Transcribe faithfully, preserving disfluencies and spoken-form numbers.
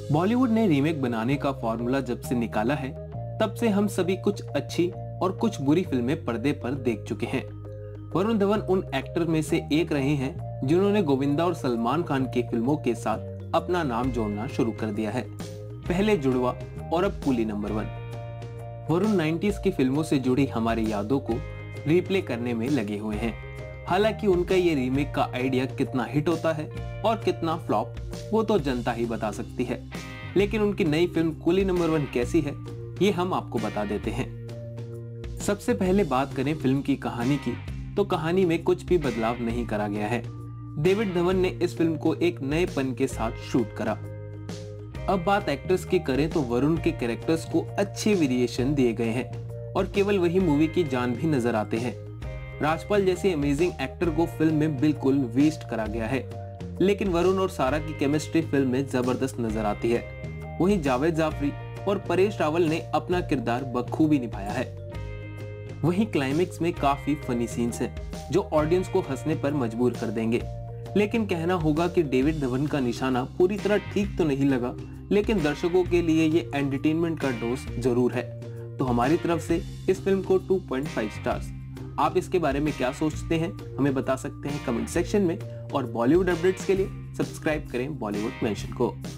बॉलीवुड ने रीमेक बनाने का फॉर्मूला जब से निकाला है, तब से हम सभी कुछ अच्छी और कुछ बुरी फिल्में पर्दे पर देख चुके हैं। वरुण धवन उन एक्टर में से एक रहे हैं जिन्होंने गोविंदा और सलमान खान की फिल्मों के साथ अपना नाम जोड़ना शुरू कर दिया है। पहले जुड़वा और अब Coolie number one. Varun nineties की फिल्मों से जुड़ी हमारी यादों को रिप्ले करने में लगे हुए हैं। हालांकि उनका ये रीमेक का आइडिया कितना हिट होता है और कितना फ्लॉप, वो तो जनता ही बता सकती है। लेकिन उनकी नई फिल्म कूली नंबर वन कैसी है, ये हम आपको बता देते हैं। सबसे पहले बात करें फिल्म की कहानी की, तो कहानी में कुछ भी बदलाव नहीं करा गया है। डेविड धवन ने इस फिल्म को एक नए पन के साथ शूट करा। अब बात एक्टर्स की करें तो वरुण के कैरेक्टर्स को अच्छे वेरिएशन दिए गए हैं और केवल वही मूवी की जान भी नजर आते हैं। राजपाल जैसे अमेजिंग एक्टर को फिल्म में बिल्कुल वेस्ट करा गया है, लेकिन वरुण और सारा की केमिस्ट्री फिल्म में जबरदस्त नजर आती है। वहीं जावेद जाफरी और परेश रावल ने अपना किरदार बखूबी निभाया है। वहीं क्लाइमेक्स में काफी फनी सीन्स हैं जो ऑडियंस को हंसने पर मजबूर कर देंगे। लेकिन कहना होगा कि डेविड धवन का निशाना पूरी तरह ठीक तो नहीं लगा, लेकिन दर्शकों के लिए ये एंटरटेनमेंट का डोज जरूर है। तो हमारी तरफ से इस फिल्म को टू पॉइंट फाइव स्टार्स। आप इसके बारे में क्या सोचते हैं, हमें बता सकते हैं कमेंट सेक्शन में। और बॉलीवुड अपडेट्स के लिए सब्सक्राइब करें बॉलीवुड मेंशन को।